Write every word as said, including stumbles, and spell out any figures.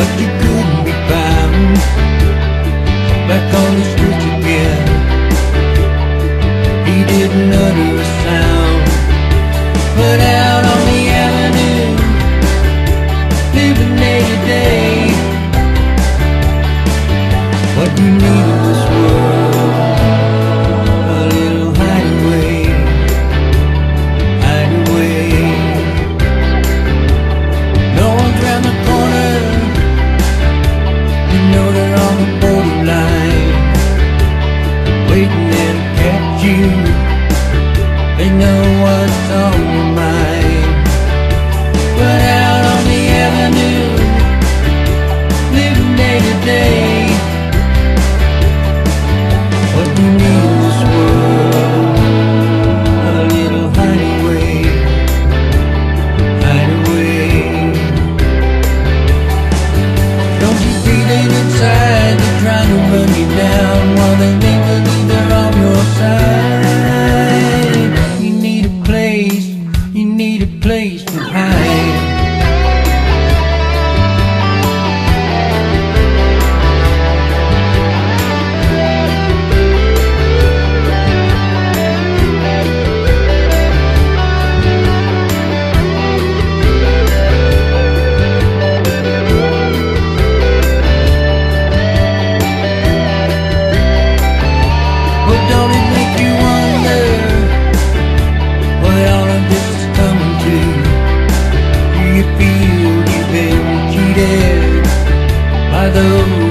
but you couldn't be found back on the streets again. He didn't utter a sound, but out on the avenue, living day to day. What you need in this world, a little hideaway, hideaway. No one's round the corner, you know they're on the borderline, waiting there to catch you. They know what's on your mind. But out on the avenue, living day to day. What you need in this world, a little hideaway, hideaway. Don't you feel it inside? They're trying to run you down while they make believe they're on your side. You need a place, you need a place to hide. But don't it make you wonder what all of this is coming to? Do you feel you've been cheated by those